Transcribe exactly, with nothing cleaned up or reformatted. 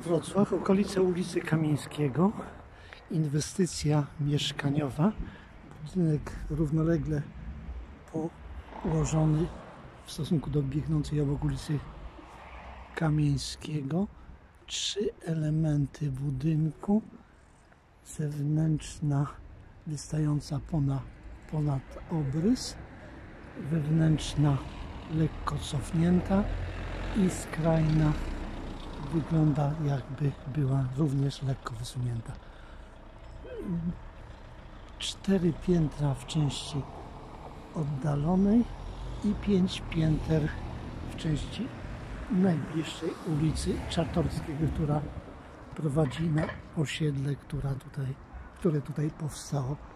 Wrocław, okolice ulicy Kamieńskiego, inwestycja mieszkaniowa, budynek równolegle położony w stosunku do biegnącej obok ulicy Kamieńskiego. Trzy elementy budynku, zewnętrzna wystająca ponad, ponad obrys, wewnętrzna lekko cofnięta i skrajna wygląda, jakby była również lekko wysunięta. Cztery piętra w części oddalonej i pięć pięter w części najbliższej ulicy Czartoryskiego, która prowadzi na osiedle, która tutaj, które tutaj powstało